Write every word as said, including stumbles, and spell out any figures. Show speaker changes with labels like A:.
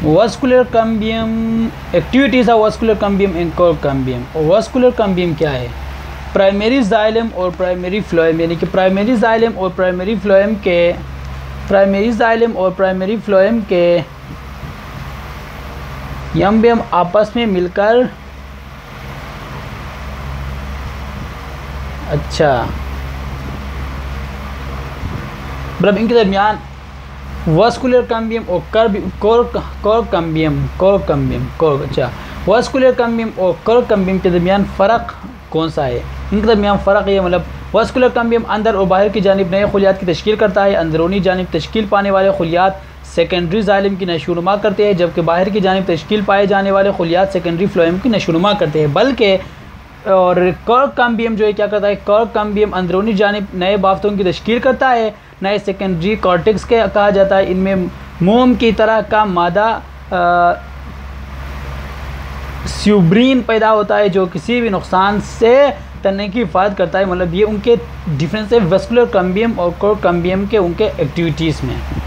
A: Vascular cambium, activities of vascular cambium and cork cambium. Vascular cambium क्या है? Primary xylem और primary phloem, यानी कि प्राइमरी जाइलम और प्राइमरी फ्लोएम के प्राइमरी जाइलम और प्राइमरी फ्लोएम के यम्बियम आपस में मिलकर अच्छा मतलब इनके दरमियान वास्कुलर कैम्बियम और कर्ब cork cork cambium cork cambium cork अच्छा वास्कुलर कैम्बियम और कोर कैम्बियम के दरमियान फ़र्क कौन सा है? इनके दरमियान फ़र्क ये मतलब वास्कुलर कैम्बियम अंदर और बाहर की जानिब नए खुलियात की तश्कील करता है। अंदरूनी जानिब तश्कील पाने वाले खुलियात सेकेंडरी जाइलम की नशोनुमा करते हैं, जबकि बाहर की जानिब तश्कील पाए जाने वाले खुलियात सेकेंडरी फ्लोएम की नशोनुमा करते हैं। बल्कि और कोर कैम्बियम जो है क्या करता है? कोर कैम्बियम अंदरूनी जानिब नए बाफ्तों की तश्कील करता है, नए सेकेंडरी कॉर्टेक्स के कहा जाता है। इनमें मोम की तरह का मादा स्यूब्रीन पैदा होता है जो किसी भी नुकसान से तने की हिफाजत करता है। मतलब ये उनके डिफरेंस है वास्कुलर कैम्बियम और कोर कैम्बियम के उनके एक्टिविटीज़ में।